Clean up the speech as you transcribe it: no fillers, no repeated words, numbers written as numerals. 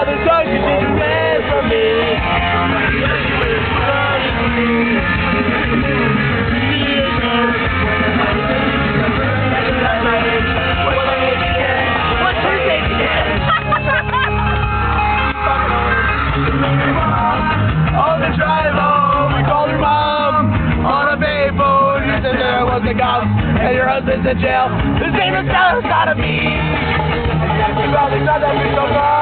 all the times you didn't ran from me. On the drive home, we called her mom on a payphone. You said there was a cop and your husband's in jail. His name is Dallas, not a me. You probably thought that we so far.